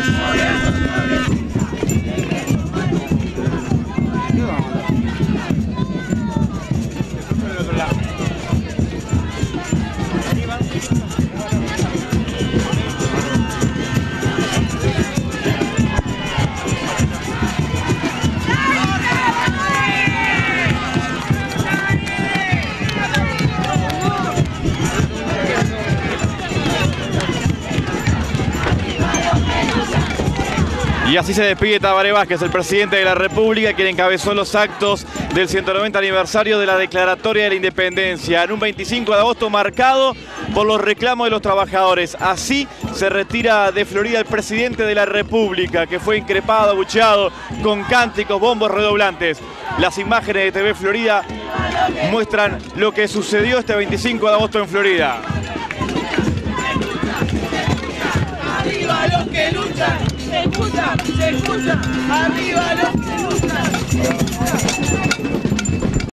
Y así se despide Tabaré Vázquez, el presidente de la República, quien encabezó los actos del 190 aniversario de la Declaratoria de la Independencia, en un 25 de agosto marcado por los reclamos de los trabajadores. Así se retira de Florida el presidente de la República, que fue increpado, abucheado, con cánticos, bombos redoblantes. Las imágenes de TV Florida muestran lo que sucedió este 25 de agosto en Florida. ¡Arriba los que luchan! ¡Se escucha! ¡Se escucha! ¡Arriba los que